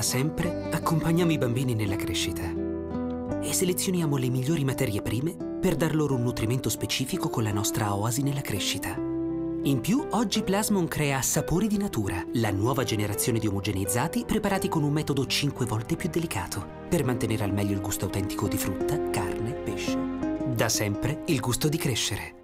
sempre accompagniamo i bambini nella crescita e selezioniamo le migliori materie prime per dar loro un nutrimento specifico con la nostra oasi nella crescita. In più, oggi Plasmon crea Sapori di Natura, la nuova generazione di omogeneizzati preparati con un metodo 5 volte più delicato per mantenere al meglio il gusto autentico di frutta, carne, pesce. Da sempre il gusto di crescere.